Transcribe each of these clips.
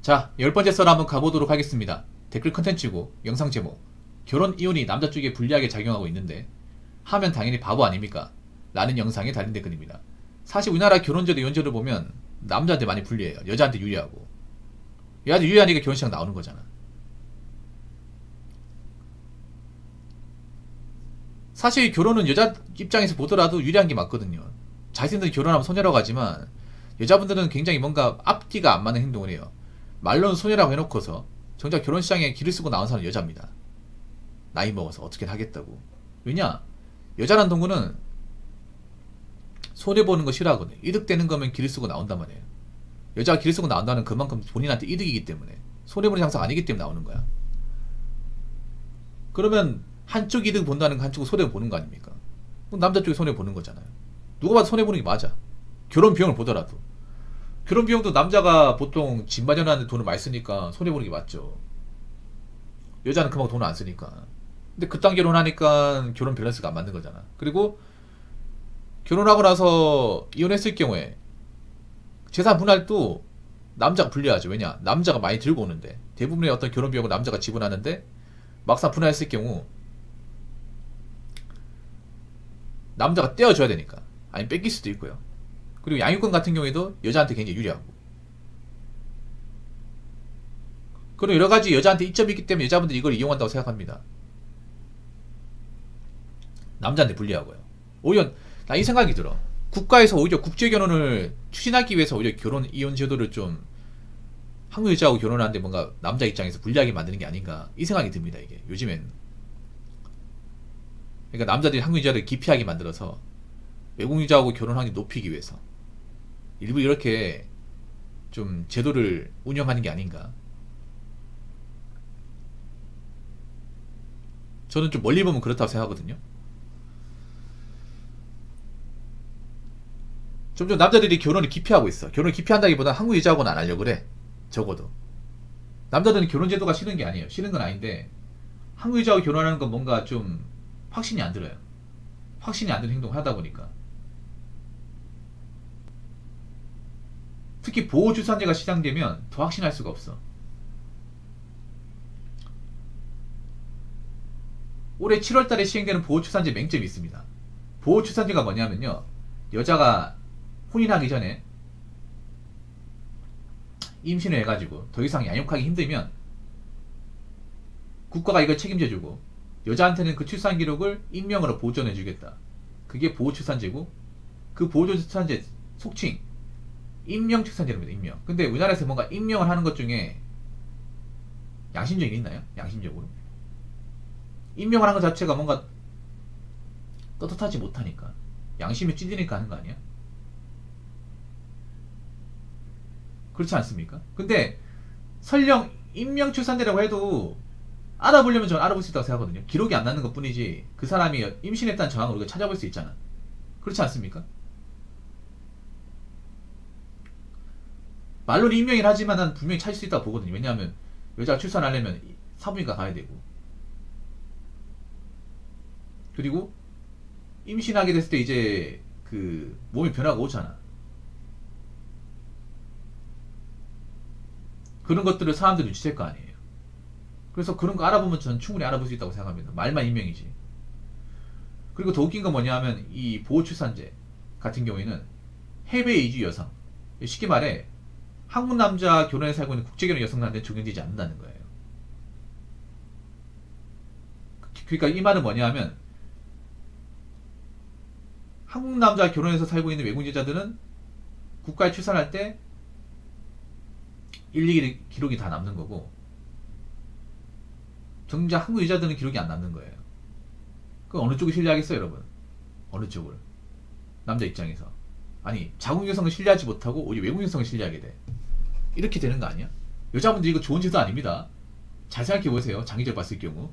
자, 10번째 썰 한번 가보도록 하겠습니다. 댓글 컨텐츠고 영상 제목, 결혼 이혼이 남자 쪽에 불리하게 작용하고 있는데 하면 당연히 바보 아닙니까? 라는 영상에 달린 댓글입니다. 사실 우리나라 결혼제도 이혼제도 보면 남자한테 많이 불리해요. 여자한테 유리하고. 여자한테 유리하니까 결혼식 나오는 거잖아. 사실 결혼은 여자 입장에서 보더라도 유리한 게 맞거든요. 자신들은 결혼하면 소녀라고 하지만 여자분들은 굉장히 뭔가 앞뒤가 안 맞는 행동을 해요. 말로는 소녀라고 해놓고서 정작 결혼시장에 길을 쓰고 나온 사람은 여자입니다. 나이 먹어서 어떻게 하겠다고. 왜냐? 여자란 동물은 손해보는 거 싫어하거든요. 이득되는 거면 길을 쓰고 나온단 말이에요. 여자가 길을 쓰고 나온다는 그만큼 본인한테 이득이기 때문에, 손해보는 장사가 아니기 때문에 나오는 거야. 그러면 한쪽 이득 본다는 거 한쪽 손해보는 거 아닙니까? 남자 쪽이 손해보는 거잖아요. 누가 봐도 손해보는 게 맞아. 결혼 비용을 보더라도. 결혼 비용도 남자가 보통 집 마련하는데 돈을 많이 쓰니까 손해보는 게 맞죠. 여자는 그만큼 돈을 안 쓰니까. 근데 그딴 결혼하니까 결혼 밸런스가 안 맞는 거잖아. 그리고 결혼하고 나서 이혼했을 경우에 재산 분할도 남자가 불리하죠. 왜냐? 남자가 많이 들고 오는데, 대부분의 어떤 결혼 비용을 남자가 지불하는데 막상 분할했을 경우 남자가 떼어줘야 되니까. 아니면 뺏길 수도 있고요. 그리고 양육권 같은 경우에도 여자한테 굉장히 유리하고. 그리고 여러가지 여자한테 이점이 있기 때문에 여자분들이 이걸 이용한다고 생각합니다. 남자한테 불리하고요. 오히려 나 이 생각이 들어. 국가에서 오히려 국제결혼을 추진하기 위해서 오히려 결혼 이혼 제도를 좀 한국 여자하고 결혼하는데 뭔가 남자 입장에서 불리하게 만드는 게 아닌가, 이 생각이 듭니다. 이게 요즘엔. 그러니까 남자들이 한국 여자를 기피하게 만들어서 외국 여자하고 결혼하는 게 높이기 위해서 일부 이렇게 좀 제도를 운영하는 게 아닌가. 저는 좀 멀리 보면 그렇다고 생각하거든요. 점점 남자들이 결혼을 기피하고 있어. 결혼을 기피한다기보다 한국 여자하고는 안 하려고 그래. 적어도 남자들은 결혼 제도가 싫은 게 아니에요. 싫은 건 아닌데 한국 여자하고 결혼하는 건 뭔가 좀 확신이 안 들어요. 확신이 안 드는 행동을 하다 보니까. 특히 보호주산제가 시작되면 더 확신할 수가 없어. 올해 7월달에 시행되는 보호출산제 맹점이 있습니다. 보호출산제가 뭐냐면요, 여자가 혼인하기 전에 임신을 해가지고 더 이상 양육하기 힘들면 국가가 이걸 책임져주고 여자한테는 그 출산 기록을 인명으로 보존해주겠다. 그게 보호출산제고, 그 보호출산제 속칭 인명출산제입니다. 인명. 근데 우리나라에서 뭔가 인명을 하는 것 중에 양심적이 있나요? 양심적으로 인명을 하는 것 자체가 뭔가 떳떳하지 못하니까, 양심이 찔리니까 하는 거 아니야? 그렇지 않습니까? 근데 설령 인명출산제라고 해도 알아보려면 저는 알아볼 수 있다고 생각하거든요. 기록이 안 나는 것 뿐이지 그 사람이 임신했다는 정황을 우리가 찾아볼 수 있잖아. 그렇지 않습니까? 말로는 임명이라 하지만 난 분명히 찾을 수 있다고 보거든요. 왜냐하면 여자가 출산하려면 산부인과 가야 되고, 그리고 임신하게 됐을 때 이제 그 몸의 변화가 오잖아. 그런 것들을 사람들이 눈치챌 거 아니에요. 그래서 그런 거 알아보면 저는 충분히 알아볼 수 있다고 생각합니다. 말만 임명이지. 그리고 더 웃긴 건 뭐냐면 이 보호출산제 같은 경우에는 해외 이주 여성, 쉽게 말해 한국 남자 결혼에 살고 있는 국제결혼 여성들한테 적용되지 않는다는 거예요. 그러니까 이 말은 뭐냐면 한국 남자 결혼해서 살고 있는 외국 여자들은 국가에 출산할 때 일일이 기록이 다 남는 거고, 정작 한국 여자들은 기록이 안 남는 거예요. 그럼 어느 쪽을 신뢰하겠어요, 여러분? 어느 쪽을? 남자 입장에서. 아니, 자국 여성을 신뢰하지 못하고 오히려 외국 여성을 신뢰하게 돼. 이렇게 되는 거 아니야? 여자분들 이거 좋은 제도 아닙니다. 잘 생각해보세요. 장기적 봤을 경우.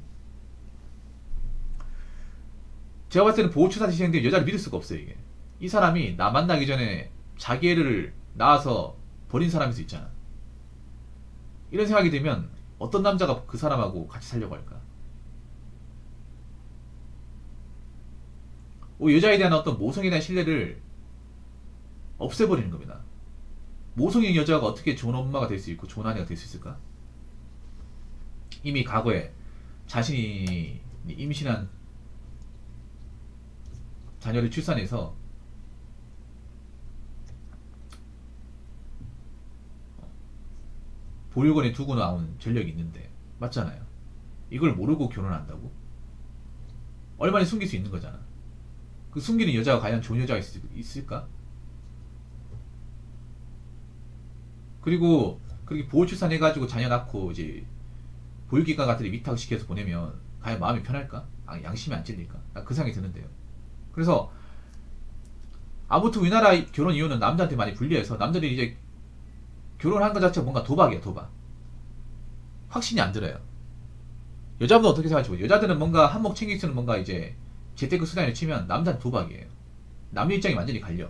제가 봤을 때는 보호출산제 시행되면 여자를 믿을 수가 없어요. 이게, 이 사람이 나 만나기 전에 자기 애를 낳아서 버린 사람일 수 있잖아. 이런 생각이 들면 어떤 남자가 그 사람하고 같이 살려고 할까? 여자에 대한 어떤 모성에 대한 신뢰를 없애버리는 겁니다. 모성인 여자가 어떻게 좋은 엄마가 될 수 있고 좋은 아내가 될 수 있을까? 이미 과거에 자신이 임신한 자녀를 출산해서 보육원에 두고 나온 전력이 있는데, 맞잖아요. 이걸 모르고 결혼한다고? 얼마나 숨길 수 있는 거잖아. 그 숨기는 여자가 과연 좋은 여자가 있을까? 그리고 그렇게 보호 출산해가지고 자녀 낳고 이제 보육기관 같은 데 위탁시켜서 보내면 과연 마음이 편할까? 양심이 안 찔릴까? 그 생각이 드는데요. 그래서 아무튼 우리나라 결혼 이유는 남자한테 많이 불리해서 남자들이 이제 결혼한 것 자체가 뭔가 도박이야, 도박. 확신이 안 들어요. 여자분은 어떻게 생각할지 모르겠어요. 여자들은 뭔가 한몫 챙길 수 있는 뭔가 이제 재테크 수단을 치면 남자는 도박이에요. 남녀 입장이 완전히 갈려.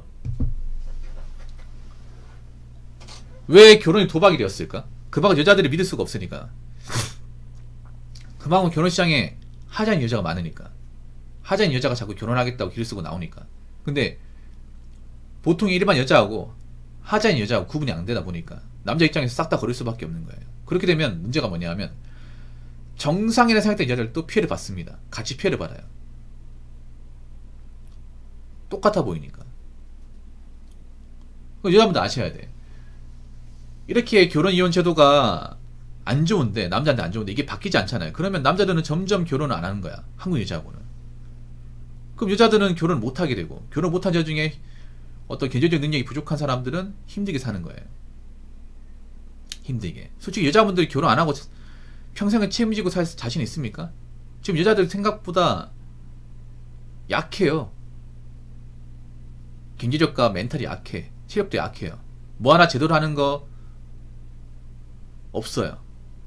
왜 결혼이 도박이 되었을까? 그만큼 여자들이 믿을 수가 없으니까. 그만큼 결혼시장에 하자인 여자가 많으니까. 하자인 여자가 자꾸 결혼하겠다고 길을 쓰고 나오니까. 근데 보통 일반 여자하고 하자인 여자하고 구분이 안 되다 보니까 남자 입장에서 싹 다 거릴 수밖에 없는 거예요. 그렇게 되면 문제가 뭐냐 하면 정상이라 생각했던 여자들도 피해를 받습니다. 같이 피해를 받아요. 똑같아 보이니까. 여자분들 아셔야 돼. 이렇게 결혼 이혼 제도가 안 좋은데, 남자한테 안 좋은데 이게 바뀌지 않잖아요. 그러면 남자들은 점점 결혼을 안 하는 거야. 한국 여자하고는. 그럼 여자들은 결혼을 못 하게 되고, 결혼 못한 여자 중에 어떤 경제적 능력이 부족한 사람들은 힘들게 사는 거예요. 힘들게. 솔직히 여자분들이 결혼 안 하고 평생을 책임지고 살 자신 있습니까? 지금 여자들 생각보다 약해요. 경제적과 멘탈이 약해. 체력도 약해요. 뭐 하나 제대로 하는 거 없어요.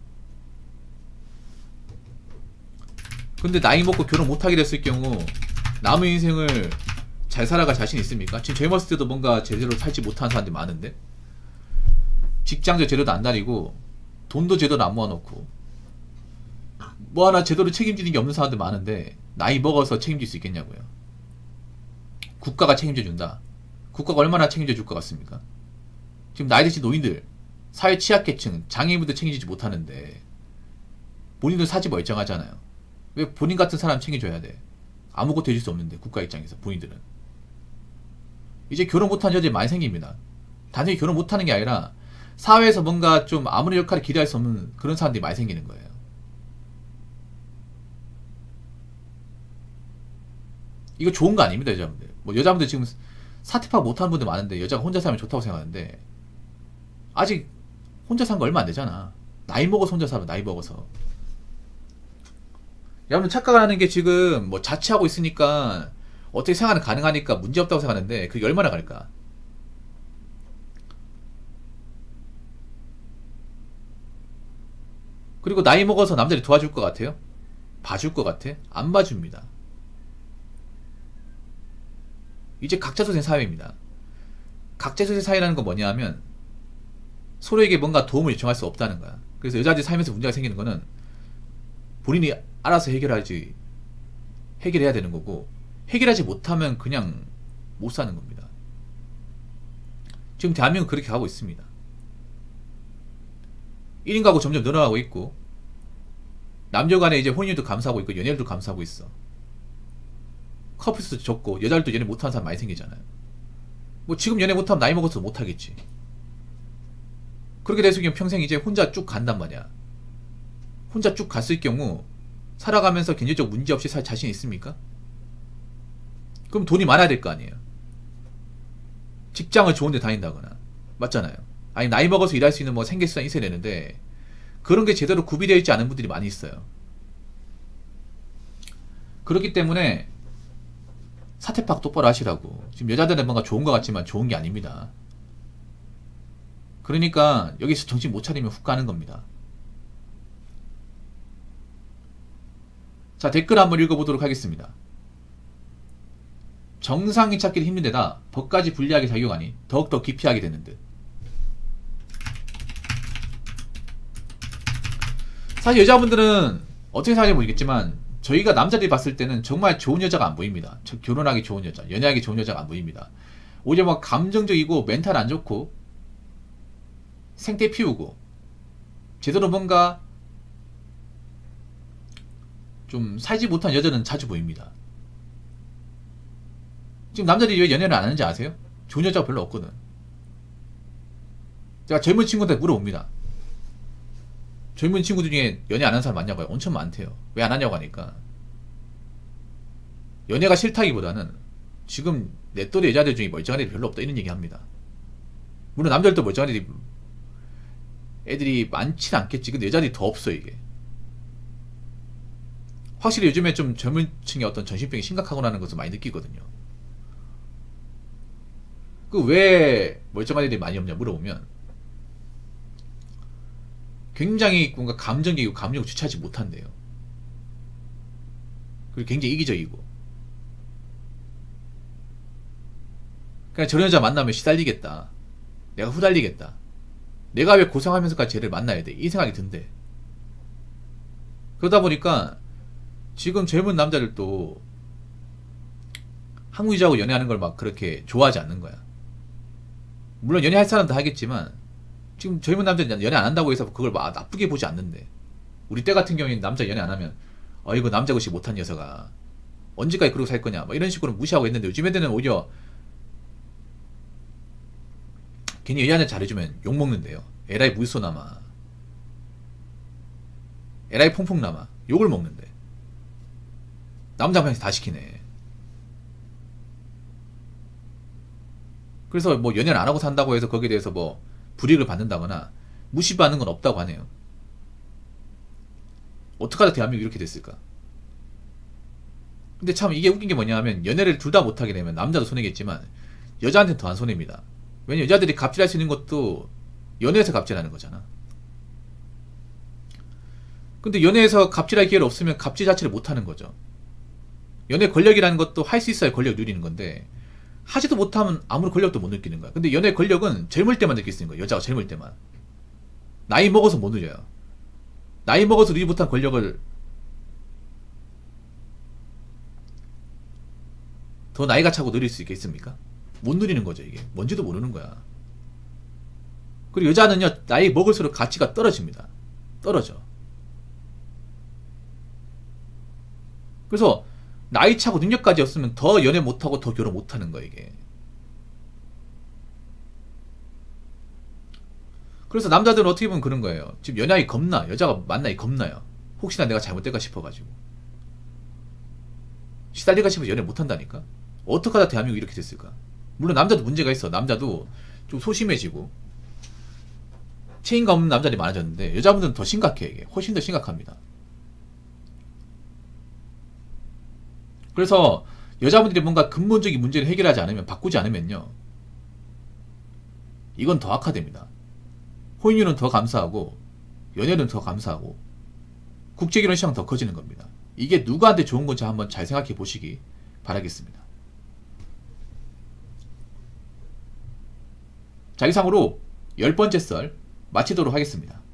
근데 나이 먹고 결혼 못하게 됐을 경우 남의 인생을 잘 살아갈 자신 있습니까? 지금 젊었을 때도 뭔가 제대로 살지 못하는 사람들이 많은데, 직장도 제대로 안 다니고 돈도 제대로 안 모아놓고 뭐 하나 제대로 책임지는 게 없는 사람들 많은데 나이 먹어서 책임질 수 있겠냐고요. 국가가 책임져 준다. 국가가 얼마나 책임져 줄 것 같습니까? 지금 나이 드신 노인들, 사회 취약계층, 장애인분들 책임지지 못하는데 본인들 사지 멀쩡하잖아요. 왜 본인 같은 사람 책임져야 돼? 아무것도 해줄 수 없는데, 국가 입장에서 본인들은. 이제 결혼 못한 여자들이 많이 생깁니다. 단순히 결혼 못하는 게 아니라 사회에서 뭔가 좀 아무런 역할을 기대할 수 없는 그런 사람들이 많이 생기는 거예요. 이거 좋은 거 아닙니다, 여자분들. 뭐 여자분들 지금 사퇴 파악 못하는 분들 많은데 여자가 혼자 살면 좋다고 생각하는데, 아직 혼자 산 거 얼마 안 되잖아. 나이 먹어서 혼자 살아, 나이 먹어서. 여러분 착각하는 게 지금 뭐 자취하고 있으니까 어떻게 생활은 가능하니까 문제없다고 생각하는데 그게 얼마나 갈까? 그리고 나이 먹어서 남들이 도와줄 것 같아요? 봐줄 것 같아? 안 봐줍니다. 이제 각자소생 사회입니다. 각자소생 사회라는 건 뭐냐 하면 서로에게 뭔가 도움을 요청할 수 없다는 거야. 그래서 여자들이 살면서 문제가 생기는 거는 본인이 알아서 해결해야 되는 거고, 해결하지 못하면 그냥 못 사는 겁니다. 지금 대한민국은 그렇게 가고 있습니다. 1인 가구 점점 늘어나고 있고, 남녀 간에 이제 혼인도 감소하고 있고 연애도 감소하고 있어. 커플수도 적고 여자들도 연애 못하는 사람 많이 생기잖아요. 뭐 지금 연애 못하면 나이 먹어서 못하겠지. 그렇게 됐을 경우 평생 이제 혼자 쭉 간단 말이야. 혼자 쭉 갔을 경우 살아가면서 경제적 문제 없이 살 자신 있습니까? 그럼 돈이 많아야 될 거 아니에요. 직장을 좋은 데 다닌다거나. 맞잖아요. 아니 나이 먹어서 일할 수 있는 뭐 생계수단이 있어야 되는데 그런 게 제대로 구비되어 있지 않은 분들이 많이 있어요. 그렇기 때문에 사퇴 파악 똑바로 하시라고. 지금 여자들은 뭔가 좋은 것 같지만 좋은 게 아닙니다. 그러니까 여기서 정신 못 차리면 훅 가는 겁니다. 자, 댓글 한번 읽어보도록 하겠습니다. 정상인 찾기를 힘든 데다 법까지 불리하게 작용하니 더욱더 기피하게 되는 듯. 사실 여자분들은 어떻게 생각하는지 모르겠지만 저희가 남자들이 봤을 때는 정말 좋은 여자가 안 보입니다. 결혼하기 좋은 여자, 연애하기 좋은 여자가 안 보입니다. 오히려 막 감정적이고 멘탈 안 좋고 생태 피우고 제대로 뭔가 좀 살지 못한 여자는 자주 보입니다. 지금 남자들이 왜 연애를 안 하는지 아세요? 좋은 여자가 별로 없거든. 제가 젊은 친구들 물어봅니다. 젊은 친구들 중에 연애 안 하는 사람 많냐고요? 엄청 많대요. 왜 안 하냐고 하니까 연애가 싫다기보다는 지금 내 또래 여자들 중에 멀쩡한 애들이 별로 없다 이런 얘기 합니다. 물론 남자들도 멀쩡한 애들이 많진 않겠지. 근데 여자들이 더 없어 이게. 확실히 요즘에 좀 젊은 층의 어떤 정신병이 심각하구나는 것을 많이 느끼거든요. 그 왜 멀쩡한 애들이 많이 없냐 물어보면 굉장히 뭔가 감정적이고 감정을 주체하지 못한대요. 그리고 굉장히 이기적이고. 그냥 저런 여자 만나면 시달리겠다. 내가 후달리겠다. 내가 왜 고생하면서까지 쟤를 만나야 돼? 이 생각이 든대. 그러다 보니까 지금 젊은 남자들도 한국 여자하고 연애하는 걸 막 그렇게 좋아하지 않는 거야. 물론 연애할 사람도 하겠지만 지금 젊은 남자들은 연애 안 한다고 해서 그걸 막 나쁘게 보지 않는데, 우리 때 같은 경우에는 남자 연애 안 하면 이거 남자것이 못한 녀석아 언제까지 그러고 살 거냐 막 이런 식으로 무시하고 있는데, 요즘 애들은 오히려 괜히 여자한테 잘해주면 욕먹는데요. 에라이 물소남아, 에라이 퐁퐁남아 욕을 먹는데 남자한테 다 시키네. 그래서 뭐 연애를 안 하고 산다고 해서 거기에 대해서 뭐 불이익을 받는다거나 무시받는 건 없다고 하네요. 어떻게 하다 대한민국이 이렇게 됐을까? 근데 참 이게 웃긴 게 뭐냐 하면, 연애를 둘 다 못하게 되면 남자도 손해겠지만 여자한테는 더한 손해입니다. 왜냐면 여자들이 갑질할 수 있는 것도 연애에서 갑질하는 거잖아. 근데 연애에서 갑질할 기회가 없으면 갑질 자체를 못하는 거죠. 연애 권력이라는 것도 할 수 있어야 권력을 누리는 건데, 하지도 못하면 아무런 권력도 못 느끼는 거야. 근데 연애 권력은 젊을 때만 느낄 수 있는 거야. 여자가 젊을 때만. 나이 먹어서 못 누려요. 나이 먹어서 누리지 못한 권력을 더 나이가 차고 누릴 수 있겠습니까? 못 누리는 거죠. 이게 뭔지도 모르는 거야. 그리고 여자는요, 나이 먹을수록 가치가 떨어집니다. 떨어져. 그래서 나이 차고 능력까지 없으면 더 연애 못하고 더 결혼 못하는 거야 이게. 그래서 남자들은 어떻게 보면 그런 거예요. 지금 연애하기 겁나. 여자가 만나기 겁나요. 혹시나 내가 잘못될까 싶어가지고. 시달릴까 싶어서 연애 못한다니까. 어떻게 하다 대한민국이 이렇게 됐을까? 물론 남자도 문제가 있어. 남자도 좀 소심해지고 책임감 없는 남자들이 많아졌는데, 여자분들은 더 심각해. 이게 훨씬 더 심각합니다. 그래서 여자분들이 뭔가 근본적인 문제를 해결하지 않으면, 바꾸지 않으면요, 이건 더 악화됩니다. 혼인율은 더 감소하고 연애는 더 감소하고 국제결혼 시장 더 커지는 겁니다. 이게 누구한테 좋은 건지 한번 잘 생각해 보시기 바라겠습니다. 자, 이상으로 10번째 썰 마치도록 하겠습니다.